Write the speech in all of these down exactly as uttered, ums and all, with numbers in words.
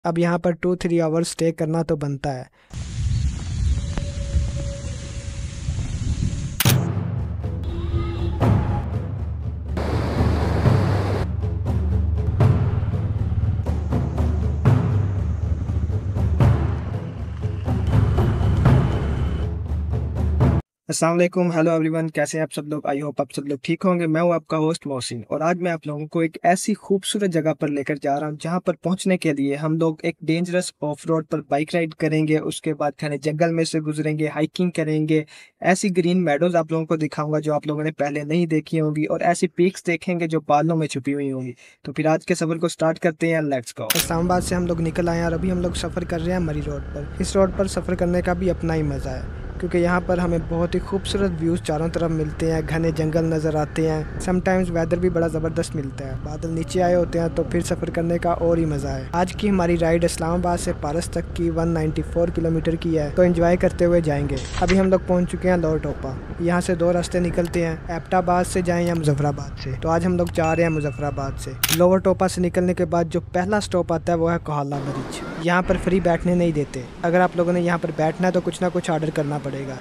अब यहाँ पर टू थ्री आवर्स स्टे करना तो बनता है। अस्सलाम वालेकुम, हेलो एवरीवन, कैसे हैं आप सब लोग। आई होप आप सब लोग ठीक होंगे। मैं हूं आपका होस्ट मोहसिन और आज मैं आप लोगों को एक ऐसी खूबसूरत जगह पर लेकर जा रहा हूं जहां पर पहुंचने के लिए हम लोग एक डेंजरस ऑफ रोड पर बाइक राइड करेंगे। उसके बाद घने जंगल में से गुजरेंगे, हाइकिंग करेंगे। ऐसी ग्रीन मेडोज आप लोगों को दिखाऊंगा जो आप लोगों ने पहले नहीं देखी होंगी और ऐसी पीक्स देखेंगे जो बादलों में छुपी हुई होंगी। तो फिर आज के सफर को स्टार्ट करते हैं, लेट्स गो। इस्लामाबाद से हम लोग निकल आए और अभी हम लोग सफ़र कर रहे हैं मरी रोड पर। इस रोड पर सफ़र करने का भी अपना ही मज़ा है क्योंकि यहाँ पर हमें बहुत ही खूबसूरत व्यूज़ चारों तरफ मिलते हैं, घने जंगल नज़र आते हैं। समटाइम्स वेदर भी बड़ा ज़बरदस्त मिलता है, बादल नीचे आए होते हैं तो फिर सफ़र करने का और ही मज़ा है। आज की हमारी राइड इस्लामाबाद से पारस तक की एक सौ चौरानवे किलोमीटर की है, तो एंजॉय करते हुए जाएंगे। अभी हम लोग पहुँच चुके हैं लोअर टोपा। यहाँ से दो रास्ते निकलते हैं, एबटाबाद से जाएँ या मुजफ्फराबाद से। तो आज हम लोग जा रहे हैं मुजफ्फराबाद से। लोअर टोपा से निकलने के बाद जो पहला स्टॉप आता है वो है कोहाला ब्रिज। यहाँ पर फ्री बैठने नहीं देते, अगर आप लोगों ने यहाँ पर बैठना है तो कुछ ना कुछ ऑर्डर करना पड़ेगा।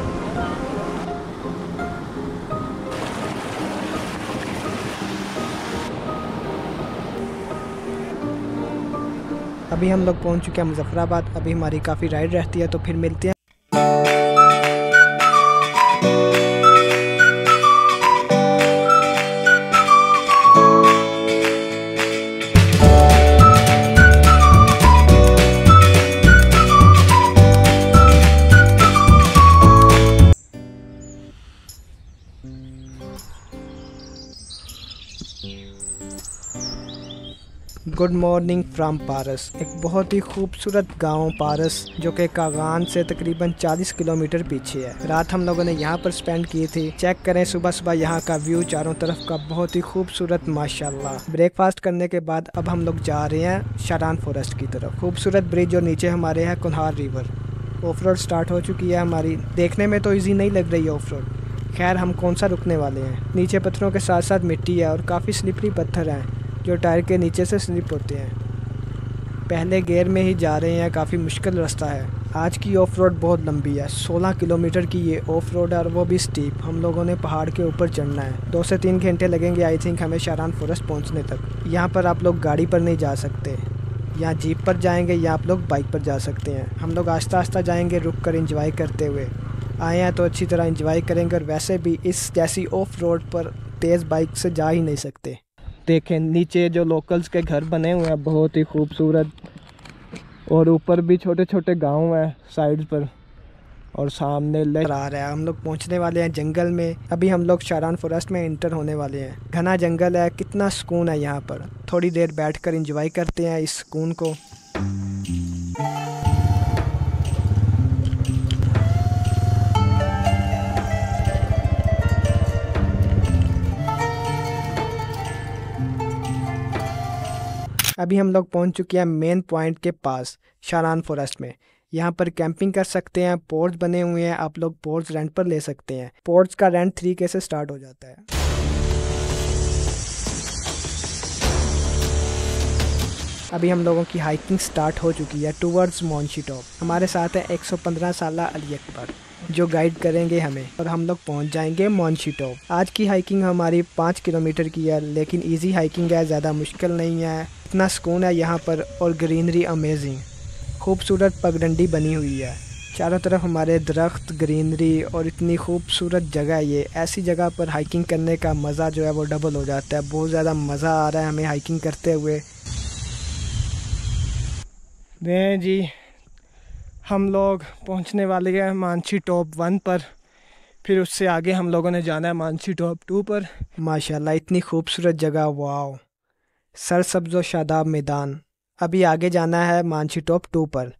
अभी हम लोग पहुंच चुके हैं मुजफ्फराबाद। अभी हमारी काफ़ी राइड रहती है, तो फिर मिलते हैं। Good morning from Paras. एक बहुत ही खूबसूरत गांव पारस जो कि कागान से तकरीबन चालीस किलोमीटर पीछे है। रात हम लोगों ने यहाँ पर स्पेंड की थी। चेक करें सुबह सुबह यहाँ का व्यू चारों तरफ का, बहुत ही खूबसूरत माशाल्लाह। ब्रेकफास्ट करने के बाद अब हम लोग जा रहे हैं शारान फॉरेस्ट की तरफ। खूबसूरत ब्रिज और नीचे हमारे है Kunhar river. Off road start हो चुकी है हमारी। देखने में तो ईजी नहीं लग रही है ऑफ रोड, खैर हम कौन सा रुकने वाले हैं। नीचे पत्थरों के साथ साथ मिट्टी है और काफ़ी स्लिपरी पत्थर हैं जो टायर के नीचे से स्लिप होते हैं। पहले गियर में ही जा रहे हैं, काफ़ी मुश्किल रास्ता है। आज की ऑफ रोड बहुत लंबी है, सोलह किलोमीटर की ये ऑफ रोड है और वो भी स्टीप। हम लोगों ने पहाड़ के ऊपर चढ़ना है। दो से तीन घंटे लगेंगे आई थिंक हमें शारान फॉरेस्ट पहुंचने तक। यहाँ पर आप लोग गाड़ी पर नहीं जा सकते, यहाँ जीप पर जाएंगे या आप लोग बाइक पर जा सकते हैं। हम लोग आस्ता आस्ता जाएंगे, रुक कर इंजॉय करते हुए। आए हैं तो अच्छी तरह इंजॉय करेंगे और वैसे भी इस जैसी ऑफ रोड पर तेज़ बाइक से जा ही नहीं सकते। देखें नीचे जो लोकल्स के घर बने हुए हैं, बहुत ही खूबसूरत, और ऊपर भी छोटे छोटे गांव हैं साइड पर, और सामने लहर आ रहा है। हम लोग पहुंचने वाले हैं जंगल में। अभी हम लोग शारान फॉरेस्ट में इंटर होने वाले हैं। घना जंगल है, कितना सुकून है यहाँ पर। थोड़ी देर बैठकर एंजॉय करते हैं इस सुकून को। अभी हम लोग पहुंच चुके हैं मेन पॉइंट के पास शारान फॉरेस्ट में। यहाँ पर कैंपिंग कर सकते हैं, पोर्च बने हुए हैं, आप लोग पोर्च रेंट पर ले सकते हैं। पोर्च का रेंट थ्री के से स्टार्ट हो जाता है। अभी हम लोगों की हाइकिंग स्टार्ट हो चुकी है टूवर्ड्स मोंशी टॉप। हमारे साथ है एक सौ पंद्रह साला अली अकबर जो गाइड करेंगे हमें, और हम लोग पहुंच जाएंगे मोंशी टॉप। आज की हाइकिंग हमारी पाँच किलोमीटर की है, लेकिन इजी हाइकिंग है, ज़्यादा मुश्किल नहीं है। इतना सुकून है यहाँ पर और ग्रीनरी अमेजिंग। खूबसूरत पगडंडी बनी हुई है, चारों तरफ हमारे दरख्त, ग्रीनरी और इतनी खूबसूरत जगह है ये। ऐसी जगह पर हाइकिंग करने का मज़ा जो है वो डबल हो जाता है। बहुत ज़्यादा मज़ा आ रहा है हमें हाइकिंग करते हुए। दें जी, हम लोग पहुंचने वाले हैं मानसी टॉप वन पर। फिर उससे आगे हम लोगों ने जाना है मानसी टॉप टू पर। माशाल्लाह इतनी खूबसूरत जगह, वाओ। सरसब्ज़ व शादाब मैदान। अभी आगे जाना है मानसी टॉप टू पर।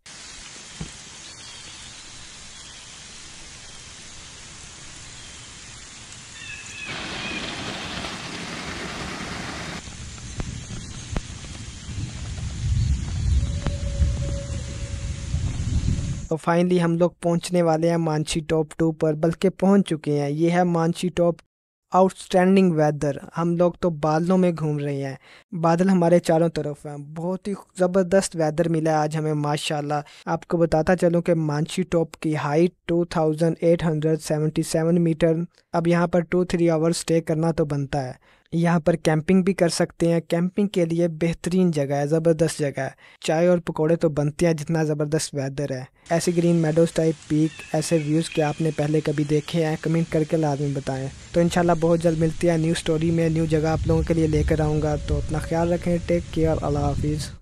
तो फाइनली हम लोग पहुंचने वाले हैं मानसी टॉप टू पर, बल्कि पहुंच चुके हैं। ये है मानसी टॉप आउटस्टैंडिंग वेदर, हम लोग तो बादलों में घूम रहे हैं, बादल हमारे चारों तरफ हैं। बहुत ही ज़बरदस्त वेदर मिला है आज हमें माशाल्लाह। आपको बताता चलूं कि मानसी टॉप की height two thousand eight hundred seventy seven metre. अब यहाँ पर टू थ्री आवर्स स्टे करना तो बनता है। यहाँ पर कैंपिंग भी कर सकते हैं। कैंपिंग के लिए बेहतरीन जगह है, ज़बरदस्त जगह है। चाय और पकौड़े तो बनते हैं, जितना ज़बरदस्त वेदर है। ऐसे ग्रीन मेडोज टाइप पीक, ऐसे व्यूज़ के आपने पहले कभी देखे हैं? कमेंट करके लाजमी बताएं। तो इंशाल्लाह बहुत जल्द मिलती है न्यू स्टोरी में, न्यू जगह आप लोगों के लिए लेकर आऊँगा। तो अपना ख्याल रखें, टेक केयर, अल्लाह हाफिज़।